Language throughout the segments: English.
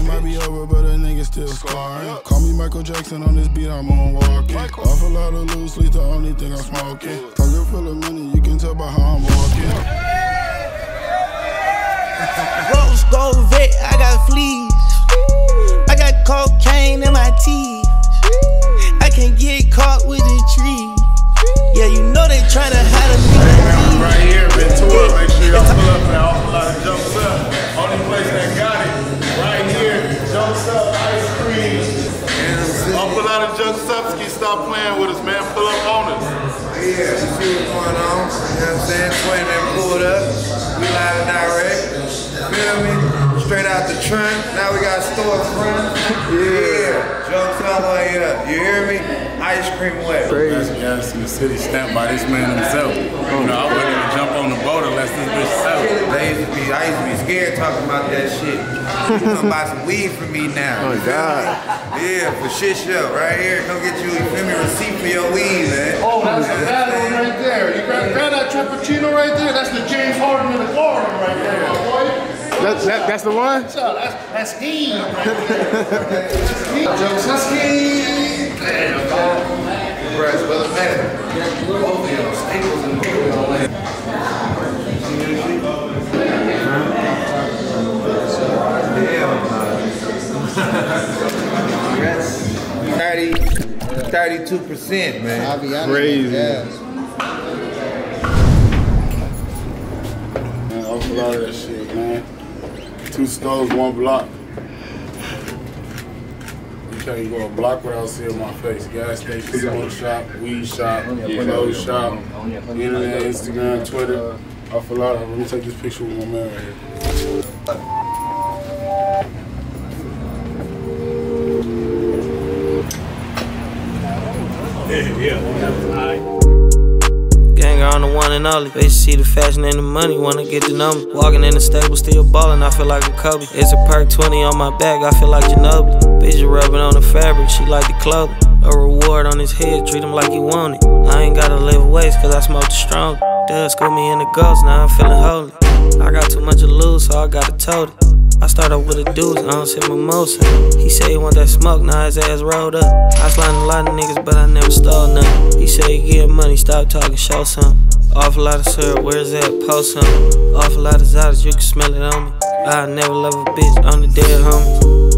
might be over, but a nigga still scarring. Call me Michael Jackson on this beat, I'm on walking. Off a lot of loose leaf, the only thing I'm smoking. Pocket full of money, you can tell by how I'm walking. Rose gold vet, I got fleas. I got cocaine in my teeth. I can't get caught with a tree. Yeah, you know they tryna hide a nigga. Right here, been to it. Make sure y'all pull up and Awful Lot of Jumps Up. Only place that got it. Right here, Jumps Up ice cream. Awful Lot of Jumps Up. Stop playing with us, man. Pull up on us. Yeah, you see what's going on. You know what I'm saying? Twin that pulled up. We live and direct. Feel me? Straight out the trunk. Now we got storefront. Yeah. Jumps Up way up. You hear me? Ice cream way. That's gas in the city stamped by this man himself. You know, I wouldn't even jump on the boat unless this bitch sell. I used to be scared talking about that shit. You come buy some weed for me now. Oh, God. Yeah, for shit show right here. Come get you, feel me, receipt for your weed, man. Oh, that's a bad one right there. You grab that Trappuccino right there. That's the James Harden in the Florida right there, my boy. That's the one? That's he. That's he. Congrats, brother, man. Staples and yeah. 32%, man. I'll be honest. Crazy. Man, Awful Lot of that shit, man. 2 stores, 1 block. You can't go a block without seeing my face. Gas station, smoke shop, weed shop, clothes shop, internet, Instagram, Twitter. Awful Lot of. Let me take this picture with my man right here. Gang on the one and only. They see the fashion and the money, wanna get the number. Walking in the stable, still ballin', I feel like a Kobe. It's a perk 20 on my back, I feel like Ginobili. Bitch rubbing on the fabric, she like the clothing. A reward on his head, treat him like he want it. I ain't gotta live waste, cause I smoke the strong. Dad school me in the ghost, now I'm feeling holy. I got too much to lose, so I gotta tote it. I start off with a deuce, I don't sip mimosa. He say he want that smoke, now his ass rolled up. I slide a lot of niggas, but I never stole nothing. He say he get money, stop talking, show some. Awful lot of syrup, where's that? Post some. Awful lot of Zadas, you can smell it on me. I never love a bitch, on the dead homie.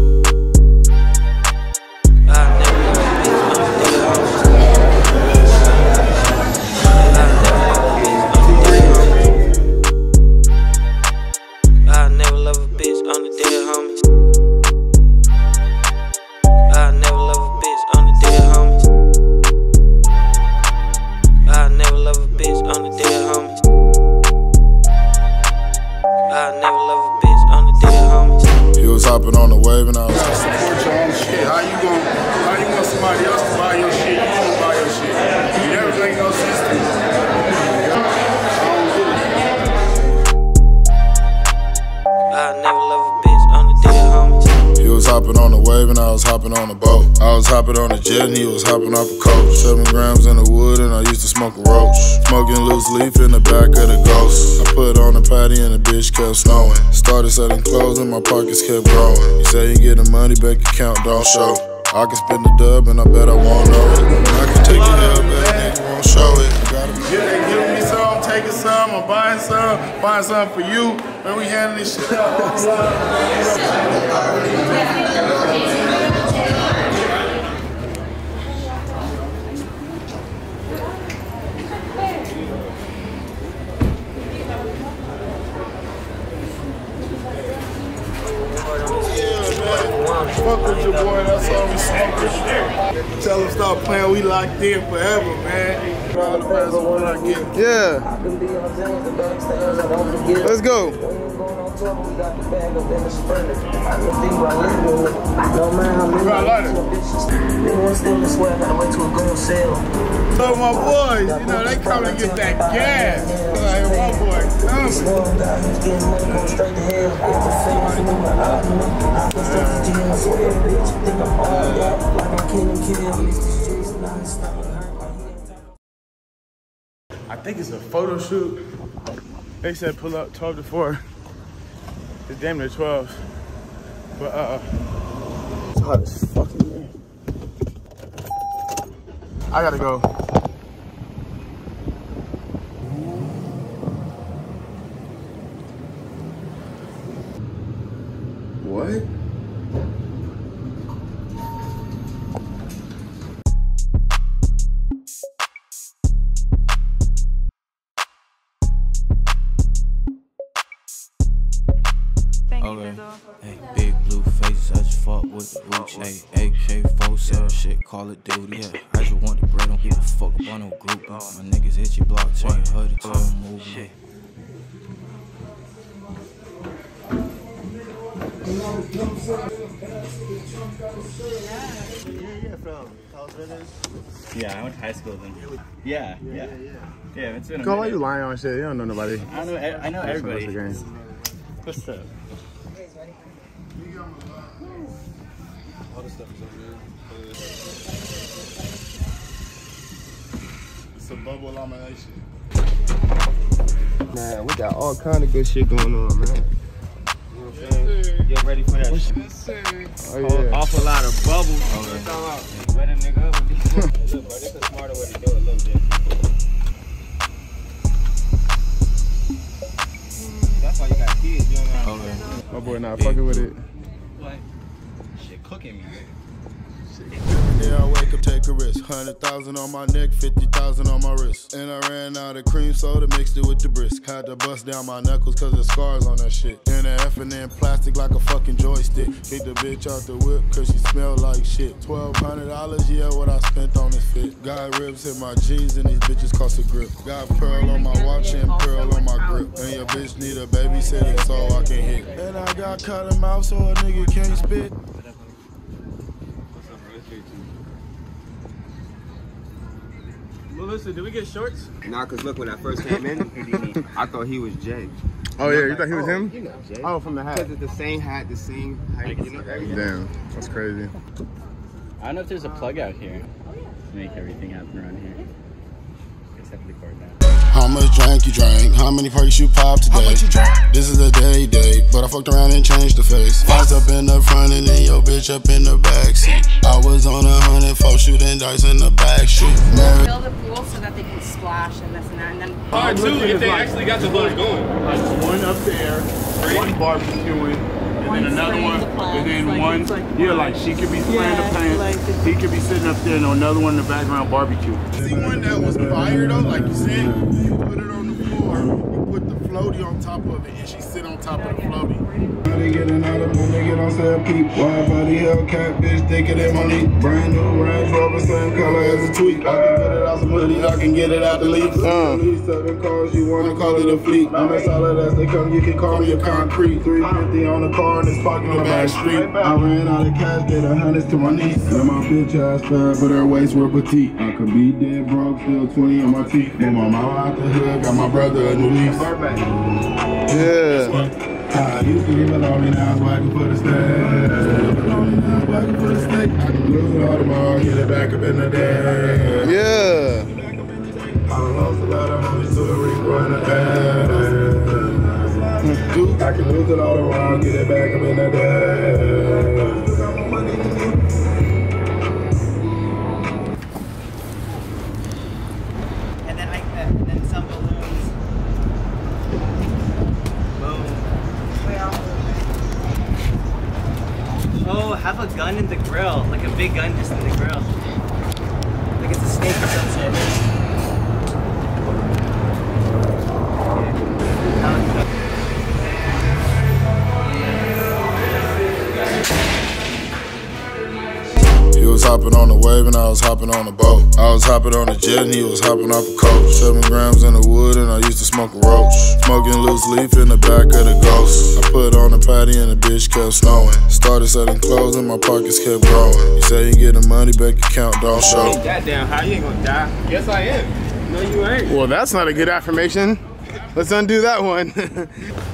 Hopping on the wave and I was like, support your own shit. How you want somebody else to buy your shit? You don't buy your shit. You never make no sense to me. I never love a bitch on the dead homies. He was hopping on the wave and I was hopping on the boat. I was hopping on the jet and he was hopping off a coach. 7 grams in the wood and I used to smoke a roach. Smoking loose leaf in the back of the Ghost. I put on the patty and the bitch kept snowing. Started selling clothes and my pockets kept growing. You say you getting money, bank account don't show. I can spin the dub and I bet I won't know it. I can take it up, but a nigga won't show it. They give me some, taking some, I'm buying some for you. Man, we handling this shit out. Fuck with your boy, that's all we smoking. Tell him stop playing, we locked in forever, man. Yeah. Let's go. So my boys, you know, they come to get that gas. Like, my boy, I think it's a photo shoot. They said pull up 12 to 4. It's damn near 12. But it's hot as fucking man. I gotta go. What? Okay. Hey, big blue faces, I just fuck with the Gucci. Hey, AK-47 shit, Call of Duty. Yeah, I just want the bread, don't give a fuck about no group. My niggas hit your blockchain, hoodie, tell them move. Shit. Yeah, I went to high school with them. Yeah. It's been a Go, why minute. you lying on shit? You don't know nobody. I know everybody. That's What's up? All this stuff is over there. It's a bubble lamination. Man, we got all kind of good shit going on, man. Get ready for that shit. Oh, yeah. Awful lot of bubbles. Wet a nigga up with these. Look, bro, this is a smarter way to do it. Look, that's why you got kids, you know. Okay. My boy not fucking with it. What? Shit cooking me. Yeah, I wake up, take a risk. 100,000 on my neck, 50,000 on my wrist. And I ran out of cream soda, mixed it with the brisk. Had to bust down my knuckles cause there's scars on that shit. And the F&N plastic like a fucking joystick. Kick the bitch out the whip cause she smell like shit. $1,200, yeah, what I spent on this fit. Got ribs in my jeans and these bitches cost a grip. Got pearl on my watch and pearl on my grip. And your bitch need a babysitter so I can hit. And I got cut him out so a nigga can't spit. Melissa, did we get shorts? Nah, cause look, when I first came in, I thought he was Jay. Oh, yeah, you thought he was him? You know Jay. Oh, from the hat. Cause it's the same hat, the same height, you know, everything. Damn, that's crazy. I don't know if there's a plug out here to make everything happen around here. Except for the cord now. How much drink you drank? How many perks you popped today? How much you drank? This is a day, but I fucked around and changed the face. Fives up in the front and then your bitch up in the backseat. I was on 100, folks shooting dice in the back street. Build a pool so that they can splash and this and that, and then. Part two, if they actually got the boat going. Like one up there, one barbecuing, and then another one, and then one, yeah, like she could be spraying the paint, he could be sitting up there, and another one in the background barbecue. See one that was fire though, like you said, you put it on the floor, you put the floaty on top of it, and she sit on top of the floaty. They get another nigga don't sell peep. Wide body Hellcat, bitch, thicker than money. Brand new Range Rover, same color as a tweet. I can put it out some hoodies, I can get it out the leaf. 7 cars, you wanna call it a fleet. I'm as solid as they come, you can call me a concrete. 350 on the car and it's parked on the back street. I ran out of cash, gave 100s to my niece. And my bitch ass fat, but her waist were petite. I could be dead broke, still 20 on my teeth. And my mama out the hood, got my brother a new lease. Yeah. I used to live alone and I was working for the state. I can lose it all tomorrow, get it back up in the day. Yeah. I lost a lot of money to the Rico in the day. I can lose it all tomorrow, get it back up in the day. And then some balloons. Boom. Oh, have a gun in the grill. Like a big gun just in the grill. Like it's a snake or some shit. He was hopping on the wave and I was hopping on the boat. I was hopping on the jet and he was hopping off a coach. 7 grams in the wood and I used to smoke a roach. Smoking loose leaf in the back of the Ghost. I put on the patty and the bitch kept snowing. Started selling clothes and my pockets kept growing. You say you getting money, bank account don't show. Goddamn, how you ain't gonna die? Yes, I am. No, you ain't. Well, that's not a good affirmation. Let's undo that one.